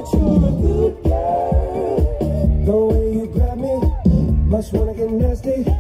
you're a good girl. The way you grab me, must wanna get nasty.